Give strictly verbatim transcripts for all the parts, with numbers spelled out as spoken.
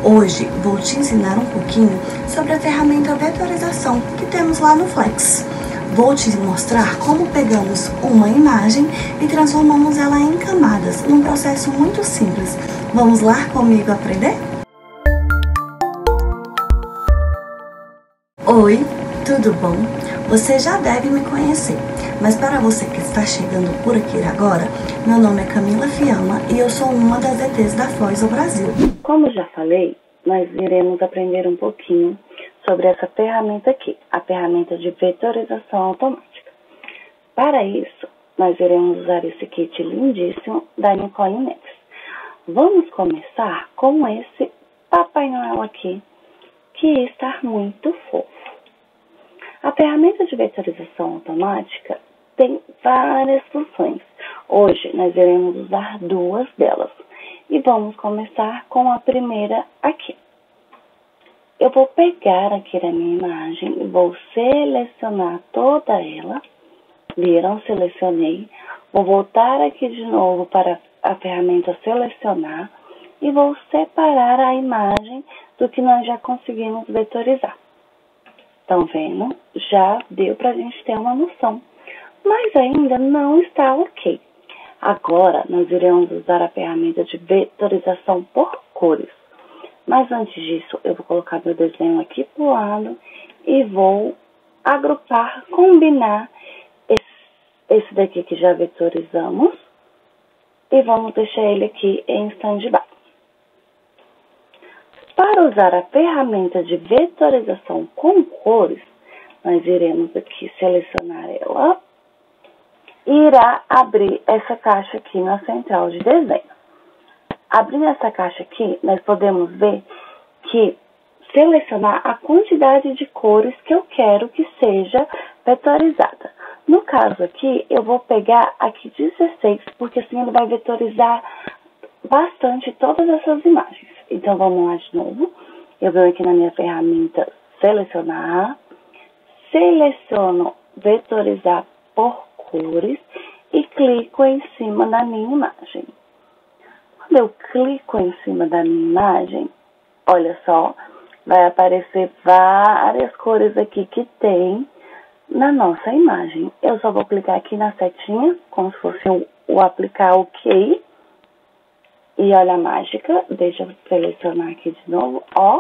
Hoje vou te ensinar um pouquinho sobre a ferramenta vetorização que temos lá no Flex. Vou te mostrar como pegamos uma imagem e transformamos ela em camadas, num processo muito simples. Vamos lá comigo aprender? Oi, tudo bom? Você já deve me conhecer, mas para você que está chegando por aqui agora, meu nome é Camila Fiamma e eu sou uma das E Tês da Foz do Brasil. Como já falei, nós iremos aprender um pouquinho sobre essa ferramenta aqui, a ferramenta de vetorização automática. Para isso, nós iremos usar esse kit lindíssimo da Nicole Neves. Vamos começar com esse Papai Noel aqui, que está muito fofo. A ferramenta de vetorização automática tem várias funções. Hoje nós iremos usar duas delas. E vamos começar com a primeira aqui. Eu vou pegar aqui a minha imagem e vou selecionar toda ela. Viram? Selecionei. Vou voltar aqui de novo para a ferramenta selecionar e vou separar a imagem do que nós já conseguimos vetorizar. Estão vendo? Já deu para a gente ter uma noção. Mas ainda não está ok. Agora, nós iremos usar a ferramenta de vetorização por cores. Mas antes disso, eu vou colocar meu desenho aqui para o lado e vou agrupar, combinar esse, esse daqui que já vetorizamos e vamos deixar ele aqui em stand-by. Para usar a ferramenta de vetorização com cores, nós iremos aqui selecionar ela e irá abrir essa caixa aqui na central de desenho. Abrindo essa caixa aqui, nós podemos ver que selecionar a quantidade de cores que eu quero que seja vetorizada. No caso aqui, eu vou pegar aqui dezesseis, porque assim ele vai vetorizar bastante todas essas imagens. Então, vamos lá de novo. Eu venho aqui na minha ferramenta selecionar, seleciono vetorizar por cores e clico em cima da minha imagem. Quando eu clico em cima da minha imagem, olha só, vai aparecer várias cores aqui que tem na nossa imagem. Eu só vou clicar aqui na setinha, como se fosse o, o aplicar OK. E olha a mágica, deixa eu selecionar aqui de novo, ó.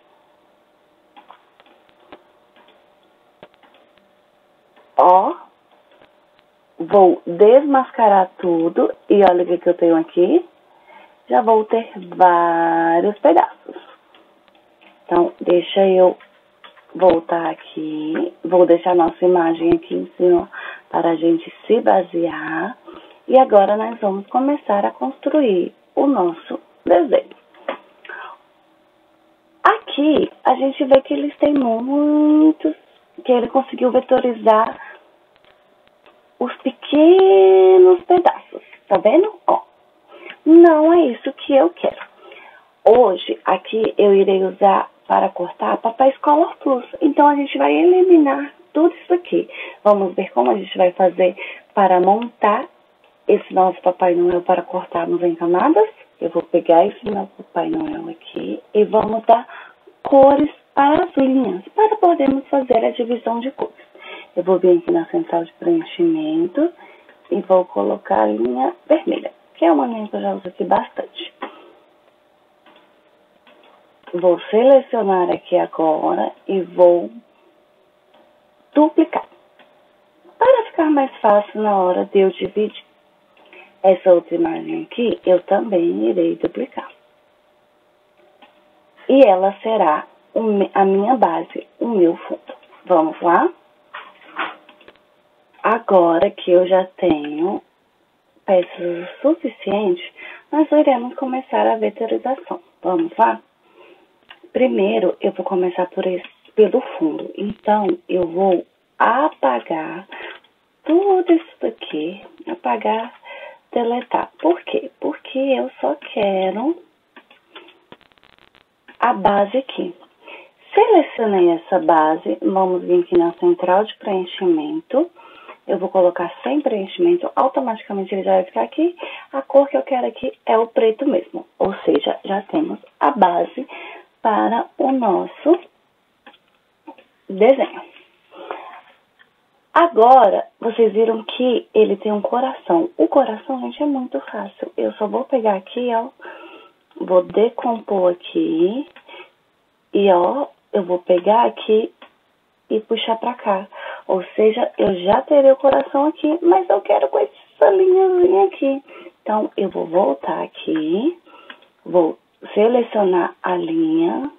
Ó. Vou desmascarar tudo e olha o que, que eu tenho aqui. Já vou ter vários pedaços. Então, deixa eu voltar aqui. Vou deixar a nossa imagem aqui em cima para a gente se basear. E agora nós vamos começar a construir o nosso desenho. Aqui, a gente vê que eles têm muitos, que ele conseguiu vetorizar os pequenos pedaços. Tá vendo? Ó, não é isso que eu quero. Hoje, aqui, eu irei usar para cortar Papai Color Plus. Então, a gente vai eliminar tudo isso aqui. Vamos ver como a gente vai fazer para montar esse nosso Papai Noel para cortarmos em camadas. Eu vou pegar esse nosso Papai Noel aqui e vamos dar cores para as linhas, para podermos fazer a divisão de cores. Eu vou vir aqui na central de preenchimento e vou colocar a linha vermelha, que é uma linha que eu já uso aqui bastante. Vou selecionar aqui agora e vou duplicar. Para ficar mais fácil na hora de eu dividir essa outra imagem aqui, eu também irei duplicar. E ela será a minha base, o meu fundo. Vamos lá? Agora que eu já tenho peças suficientes, nós iremos começar a vetorização. Vamos lá? Primeiro, eu vou começar por esse, pelo fundo. Então, eu vou apagar tudo isso daqui. Apagar, deletar. Por quê? Porque eu só quero a base aqui. Selecionei essa base. Vamos vir aqui na central de preenchimento. Eu vou colocar sem preenchimento, automaticamente ele já vai ficar aqui. A cor que eu quero aqui é o preto mesmo, ou seja, já temos a base para o nosso desenho. Agora, vocês viram que ele tem um coração. O coração, gente, é muito fácil. Eu só vou pegar aqui, ó, vou decompor aqui e, ó, eu vou pegar aqui e puxar pra cá. Ou seja, eu já terei o coração aqui, mas eu quero com essa linhazinha aqui. Então, eu vou voltar aqui, vou selecionar a linha.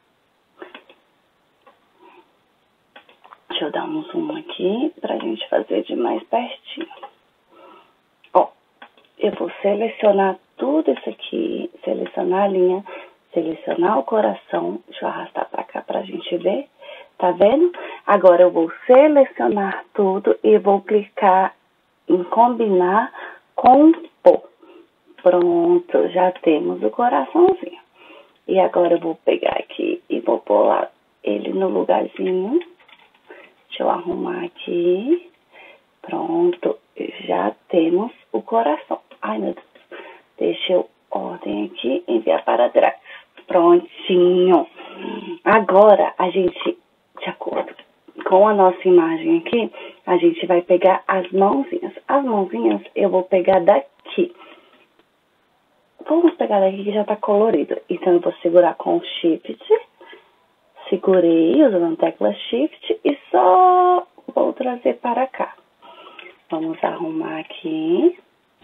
Deixa eu dar um zoom aqui pra gente fazer de mais pertinho. Ó, eu vou selecionar tudo isso aqui, selecionar a linha, selecionar o coração. Deixa eu arrastar pra cá pra gente ver. Tá vendo? Agora eu vou selecionar tudo e vou clicar em combinar com pôr. Pronto, já temos o coraçãozinho. E agora eu vou pegar aqui e vou pôr lá ele no lugarzinho. Deixa eu arrumar aqui. Pronto, já temos o coração. Ai, meu Deus. Deixa eu ordem aqui e enviar para trás. Prontinho. Agora, a gente, de acordo com a nossa imagem aqui, a gente vai pegar as mãozinhas. As mãozinhas eu vou pegar daqui. Vamos pegar daqui que já tá colorido. Então, eu vou segurar com o Shift. Segurei usando a tecla Shift e só vou trazer para cá. Vamos arrumar aqui.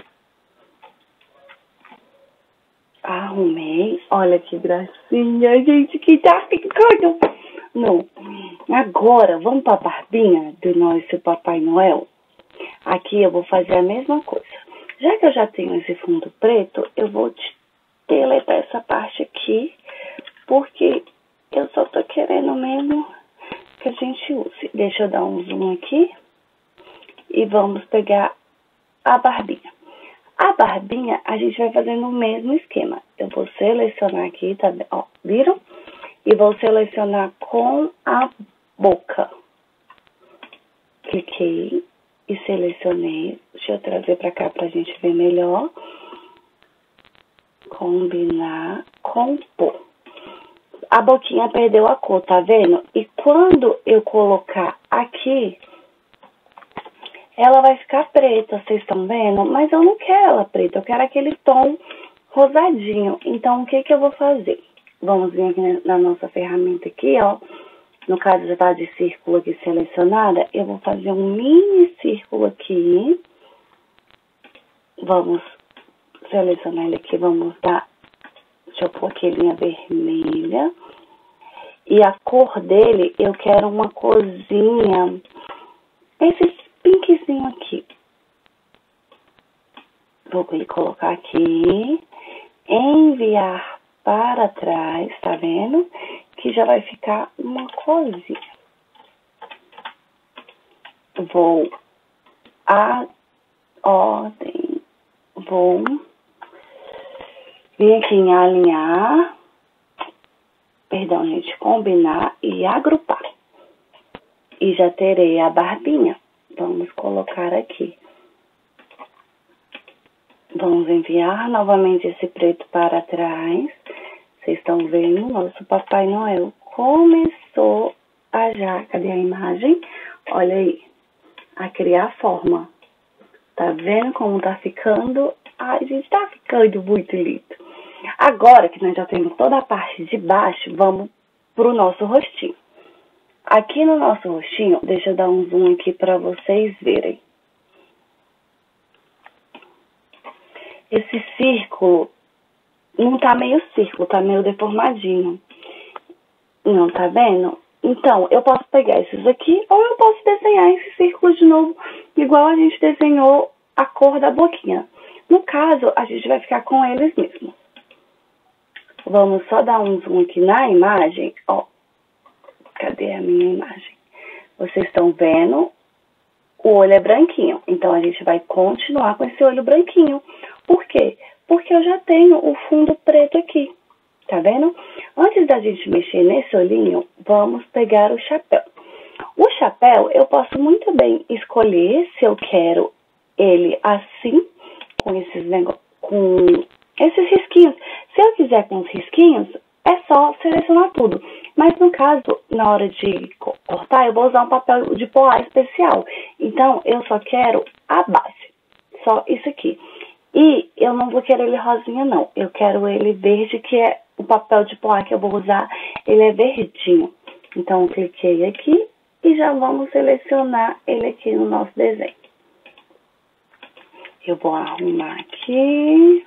Arrumei. Olha que gracinha, gente, que tá ficando. Não. Agora, vamos para a barbinha do nosso Papai Noel. Aqui eu vou fazer a mesma coisa. Já que eu já tenho esse fundo preto, eu vou deletar essa parte aqui, porque eu só tô querendo mesmo que a gente use. Deixa eu dar um zoom aqui. E vamos pegar a barbinha. A barbinha, a gente vai fazendo o mesmo esquema. Eu vou selecionar aqui, tá bem? Ó, viram? E vou selecionar com a boca. Cliquei e selecionei. Deixa eu trazer pra cá pra gente ver melhor. Combinar, compor. A boquinha perdeu a cor, tá vendo? E quando eu colocar aqui, ela vai ficar preta, vocês estão vendo? Mas eu não quero ela preta, eu quero aquele tom rosadinho. Então, o que que eu vou fazer? Vamos vir aqui na nossa ferramenta aqui, ó. No caso, já tá de círculo aqui selecionada. Eu vou fazer um mini círculo aqui. Vamos selecionar ele aqui, vamos dar... Deixa eu pôr aqui linha vermelha. E a cor dele, eu quero uma corzinha. Esse pinkzinho aqui. Vou colocar aqui. Enviar para trás, tá vendo? Que já vai ficar uma corzinha. Vou a ordem. Vou vir aqui em alinhar, perdão, gente, combinar e agrupar. E já terei a barbinha. Vamos colocar aqui. Vamos enviar novamente esse preto para trás. Vocês estão vendo? Nosso Papai Noel começou a já, cadê a imagem? Olha aí, a criar forma. Tá vendo como tá ficando? Ai, gente, tá ficando muito lindo. Agora que nós já temos toda a parte de baixo, vamos pro nosso rostinho. Aqui no nosso rostinho, deixa eu dar um zoom aqui para vocês verem. Esse círculo não tá meio círculo, tá meio deformadinho. Não tá vendo? Então, eu posso pegar esses aqui ou eu posso desenhar esse círculo de novo, igual a gente desenhou a cor da boquinha. No caso, a gente vai ficar com eles mesmos. Vamos só dar um zoom aqui na imagem, ó. Cadê a minha imagem? Vocês estão vendo? O olho é branquinho, então a gente vai continuar com esse olho branquinho. Por quê? Porque eu já tenho o fundo preto aqui, tá vendo? Antes da gente mexer nesse olhinho, vamos pegar o chapéu. O chapéu, eu posso muito bem escolher se eu quero ele assim, com esses negócios, com esses risquinhos. Se eu quiser com os risquinhos, é só selecionar tudo. Mas no caso, na hora de cortar, eu vou usar um papel de poá especial. Então, eu só quero a base. Só isso aqui. E eu não vou querer ele rosinha, não. Eu quero ele verde, que é o papel de poá que eu vou usar. Ele é verdinho. Então, eu cliquei aqui e já vamos selecionar ele aqui no nosso desenho. Eu vou arrumar aqui.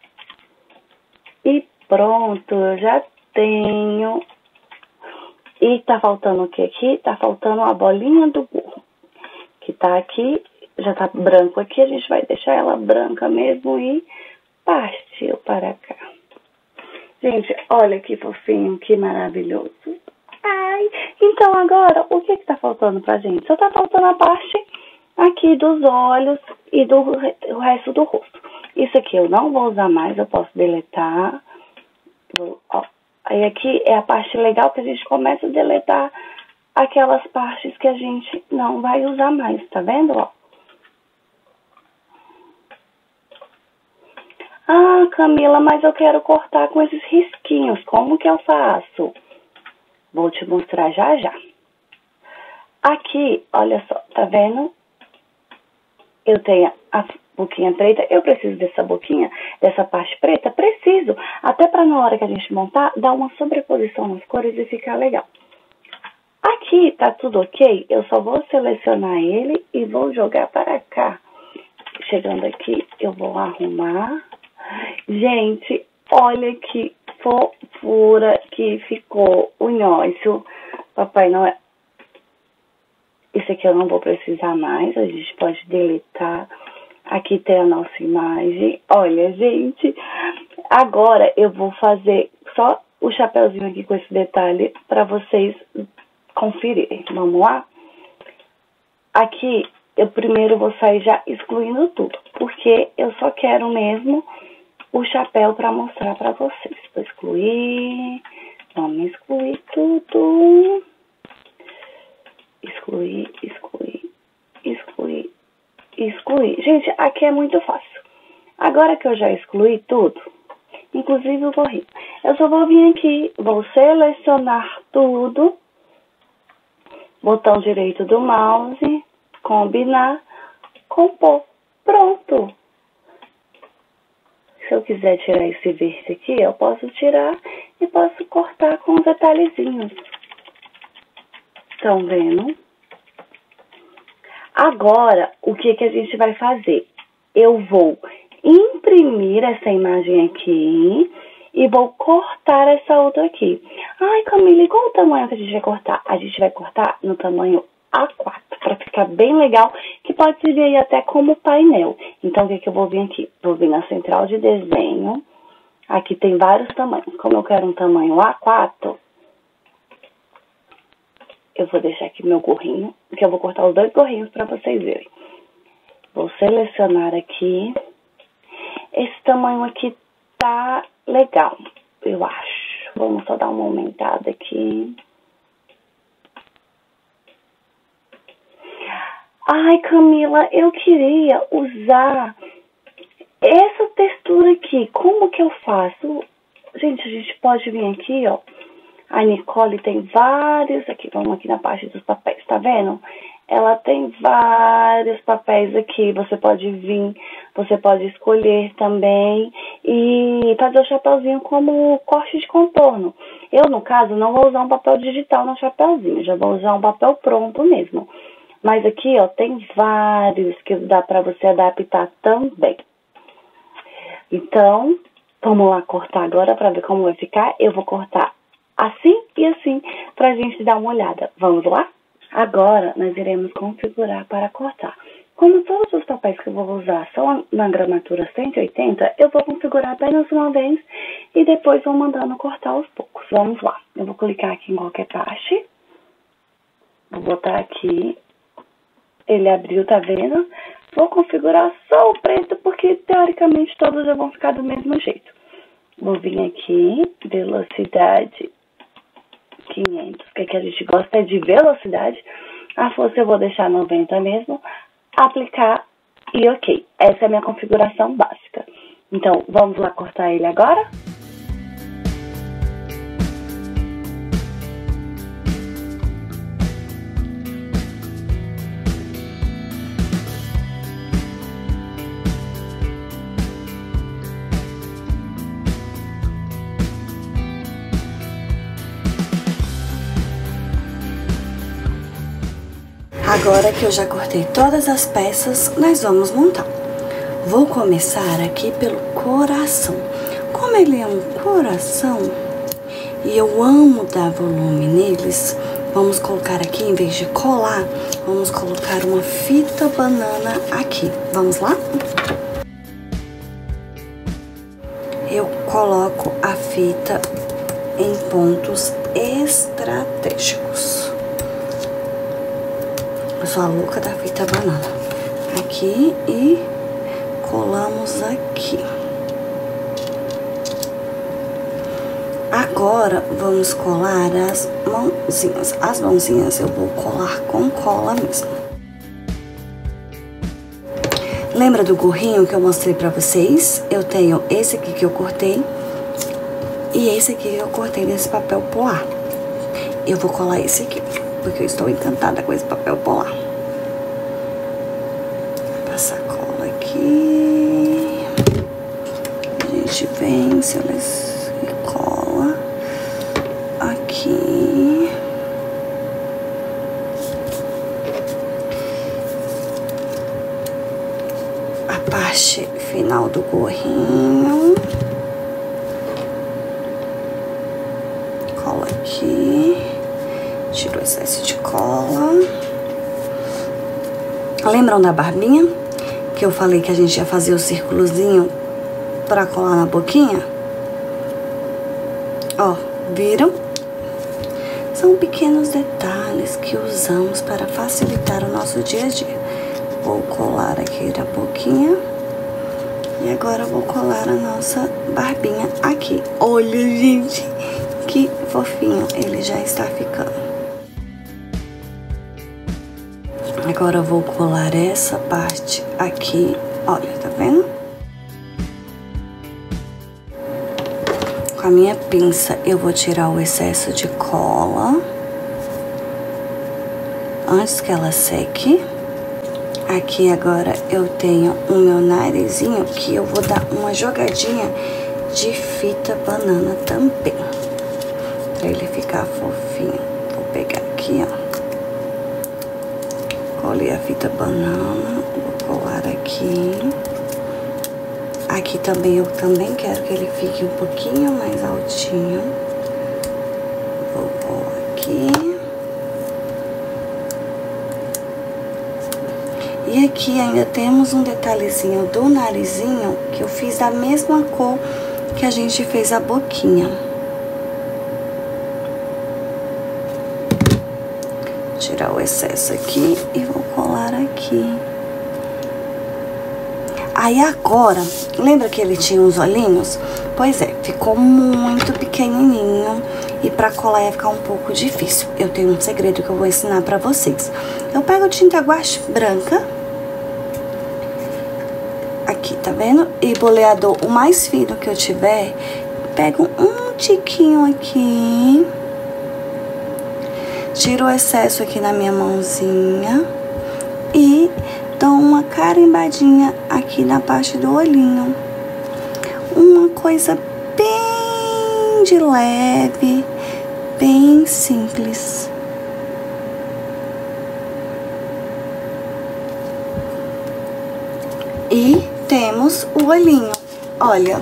E pronto, eu já tenho. E tá faltando o que aqui? Tá faltando a bolinha do gorro. Que tá aqui, já tá branco aqui, a gente vai deixar ela branca mesmo e partiu para cá. Gente, olha que fofinho, que maravilhoso. Ai, então agora, o que que tá faltando pra gente? Só tá faltando a parte aqui dos olhos e do o resto do rosto. Isso aqui eu não vou usar mais, eu posso deletar. Vou, ó. Aí aqui é a parte legal que a gente começa a deletar aquelas partes que a gente não vai usar mais, tá vendo, ó? Ah, Camila, mas eu quero cortar com esses risquinhos, como que eu faço? Vou te mostrar já já. Aqui, olha só, tá vendo? Eu tenho a boquinha preta, eu preciso dessa boquinha, dessa parte preta? Preciso, até para na hora que a gente montar, dar uma sobreposição nas cores e ficar legal. Aqui tá tudo ok, eu só vou selecionar ele e vou jogar para cá. Chegando aqui, eu vou arrumar. Gente, olha que fofura que ficou o nhoço. Papai Noel. Isso aqui eu não vou precisar mais, a gente pode deletar. Aqui tem a nossa imagem. Olha, gente, agora eu vou fazer só o chapeuzinho aqui com esse detalhe para vocês conferirem. Vamos lá? Aqui, eu primeiro vou sair já excluindo tudo, porque eu só quero mesmo o chapéu para mostrar para vocês. Vou excluir, vamos excluir tudo. Excluir, excluir, excluir, excluir. Gente, aqui é muito fácil. Agora que eu já excluí tudo, inclusive o gorrinho, eu só vou vir aqui, vou selecionar tudo, botão direito do mouse, combinar, compor. Pronto. Se eu quiser tirar esse verde aqui, eu posso tirar e posso cortar com os detalhezinhos. Estão vendo? Agora, o que que a gente vai fazer? Eu vou imprimir essa imagem aqui e vou cortar essa outra aqui. Ai, Camila, qual o tamanho que a gente vai cortar? A gente vai cortar no tamanho A quatro, para ficar bem legal, que pode servir aí até como painel. Então, o que que eu vou vir aqui? Vou vir na central de desenho. Aqui tem vários tamanhos. Como eu quero um tamanho A quatro, eu vou deixar aqui meu gorrinho, porque eu vou cortar os dois gorrinhos para vocês verem. Vou selecionar aqui. Esse tamanho aqui tá legal, eu acho. Vamos só dar uma aumentada aqui. Ai, Camila, eu queria usar essa textura aqui. Como que eu faço? Gente, a gente pode vir aqui, ó. A Nicole tem vários, aqui, vamos aqui na parte dos papéis, tá vendo? Ela tem vários papéis aqui, você pode vir, você pode escolher também e fazer o chapeuzinho como corte de contorno. Eu, no caso, não vou usar um papel digital no chapeuzinho, já vou usar um papel pronto mesmo. Mas aqui, ó, tem vários que dá pra você adaptar também. Então, vamos lá cortar agora pra ver como vai ficar. Eu vou cortar assim e assim, pra gente dar uma olhada. Vamos lá? Agora, nós iremos configurar para cortar. Como todos os papéis que eu vou usar são na gramatura cento e oitenta, eu vou configurar apenas uma vez e depois vou mandando cortar aos poucos. Vamos lá. Eu vou clicar aqui em qualquer parte. Vou botar aqui. Ele abriu, tá vendo? Vou configurar só o preto, porque teoricamente todos já vão ficar do mesmo jeito. Vou vir aqui, velocidade quinhentos, que aqui a gente gosta é de velocidade. A força eu vou deixar noventa mesmo. Aplicar e ok. Essa é a minha configuração básica. Então, vamos lá cortar ele agora? Agora que eu já cortei todas as peças, nós vamos montar. Vou começar aqui pelo coração. Como ele é um coração e eu amo dar volume neles, vamos colocar aqui, em vez de colar, vamos colocar uma fita banana aqui. Vamos lá? Eu coloco a fita em pontos estratégicos. Eu sou a louca da fita banana. Aqui e colamos aqui. Agora, vamos colar as mãozinhas. As mãozinhas eu vou colar com cola mesmo. Lembra do gorrinho que eu mostrei pra vocês? Eu tenho esse aqui que eu cortei e esse aqui que eu cortei nesse papel polar. Eu vou colar esse aqui, porque eu estou encantada com esse papel polar. Passar cola aqui. A gente vem, seleciona. Aqui. A parte final do gorrinho. Cola aqui. Tira o excesso de cola. Lembram da barbinha? Que eu falei que a gente ia fazer o círculozinho pra colar na boquinha? Ó, viram? São pequenos detalhes que usamos para facilitar o nosso dia a dia. Vou colar aqui a boquinha. E agora vou colar a nossa barbinha aqui. Olha, gente, que fofinho ele já está ficando. Agora eu vou colar essa parte aqui. Olha, tá vendo? Com a minha pinça, eu vou tirar o excesso de cola antes que ela seque. Aqui agora eu tenho o meu narizinho que eu vou dar uma jogadinha de fita banana também, pra ele ficar fofinho. Vou pegar aqui, ó. Colei a fita banana, vou colar aqui. Aqui também, eu também quero que ele fique um pouquinho mais altinho. Vou pôr aqui. E aqui ainda temos um detalhezinho do narizinho, que eu fiz da mesma cor que a gente fez a boquinha. Tirar o excesso aqui e vou colar aqui. Aí agora, lembra que ele tinha uns olhinhos? Pois é, ficou muito pequenininho e pra colar ia ficar um pouco difícil. Eu tenho um segredo que eu vou ensinar pra vocês. Eu pego tinta guache branca, aqui, tá vendo? E boleador, o mais fino que eu tiver, pego um tiquinho aqui, tiro o excesso aqui na minha mãozinha e dou uma carimbadinha aqui na parte do olhinho. Uma coisa bem de leve, bem simples. E temos o olhinho. Olha.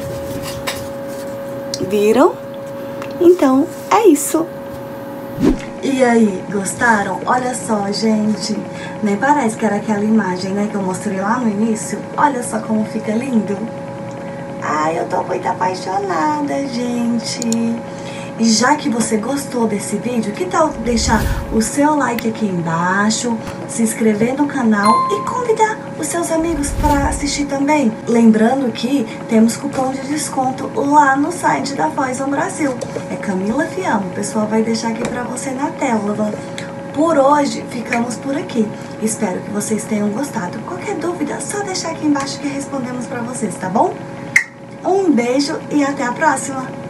Viram? Então, é isso. E aí, gostaram? Olha só, gente, nem parece que era aquela imagem, né, que eu mostrei lá no início. Olha só como fica lindo. Ai, eu tô muito apaixonada, gente. E já que você gostou desse vídeo, que tal deixar o seu like aqui embaixo, se inscrever no canal e convidar os seus amigos para assistir também? Lembrando que temos cupom de desconto lá no site da Foison Brasil. É Camila Fiamma, o pessoal vai deixar aqui para você na tela. Por hoje, ficamos por aqui. Espero que vocês tenham gostado. Qualquer dúvida, só deixar aqui embaixo que respondemos para vocês, tá bom? Um beijo e até a próxima!